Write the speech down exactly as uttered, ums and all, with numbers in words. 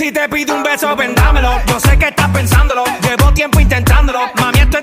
Si te pido un beso, vendámelo. Yo sé que estás pensándolo. Llevo tiempo intentándolo. Mami, esto es